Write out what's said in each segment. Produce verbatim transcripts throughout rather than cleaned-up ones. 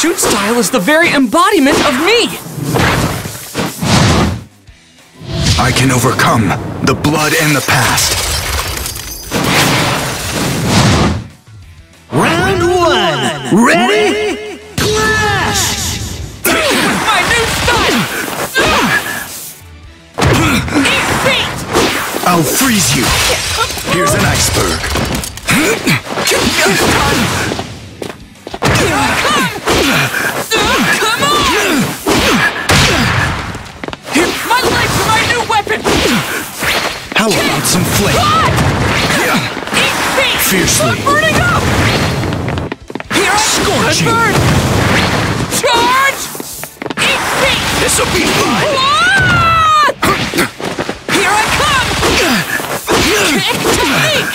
shoot style is the very embodiment of me! I can overcome the blood and the past. Round one! Ready? Clash! My new style! Eat feet! I'll freeze you. Here's an iceberg. Come on! My legs are my new weapon! How about some flame? Eat feet! Fiercely. I'm burning up! Here I Scorching. burn! Charge! Eat feet! This'll be fun! Here I come! Kick technique!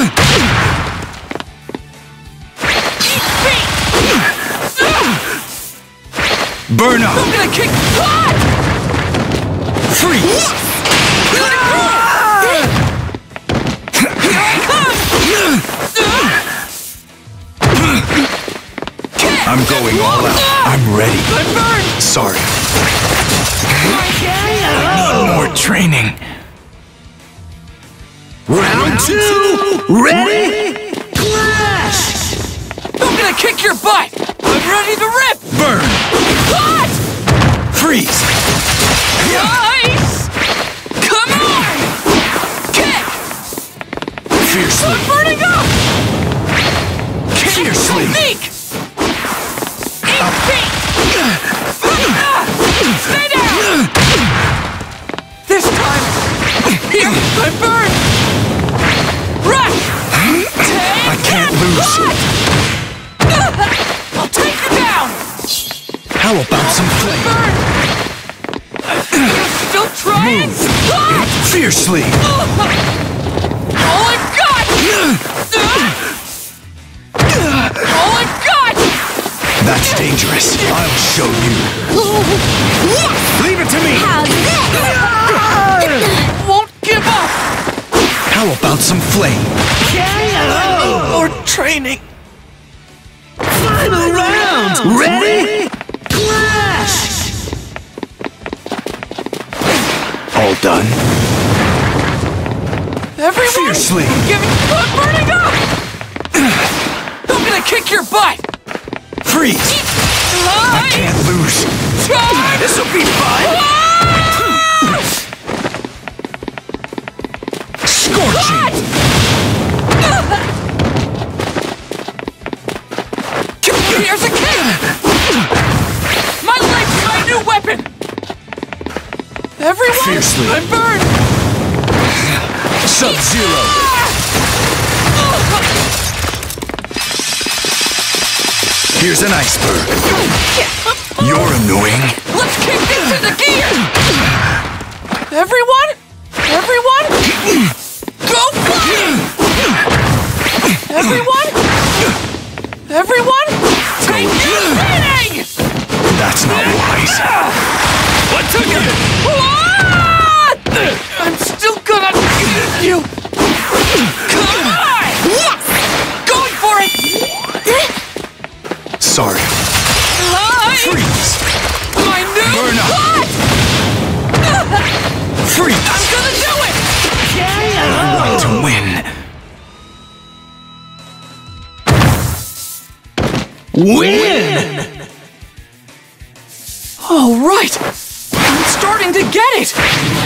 Eat feet! Burn up! I'm gonna kick... What? Freeze! Here I come! I'm going all out. I'm ready. I'm burned! Sorry. Need more training. Round two! Ready? Clash! I'm gonna kick your butt! I'm ready to rip! Burn! What? Freeze! Nice! Come on! Kick! Fiercely! I'm burning up! Kick Fiercely! technique! Eat feet! Stay down! This time! Here! I'm burned! Rush! Take I can't that! lose. What? I'll take you down! How about some flame? Burn! You're still trying? Ah! Fiercely! All I've got! All I've got! That's dangerous. I'll show you. Leave it to me! Won't give up! How about some flame? More training! Final round! Ready? Clash! All done. Everyone! Fiercely! Giving I'm burning up! I'm gonna kick your butt! Freeze! I can't lose. Charge! This'll be fun! Scorching! Here's a kick! My legs are my new weapon! Everyone! Fiercely. I'm burned! Sub-Zero! Here's an iceberg. You're annoying. Let's kick this into gear! Everyone? Everyone? Go fly! Everyone? Everyone? Take your beating! That's not wise. What took it? What? I'm still gonna get you! Come on! Yes! Going for it! Sorry. Live! Freeze! My new Burn up! butt! Freeze! I'm gonna do it! I want to win. Win! All right! I'm starting to get it!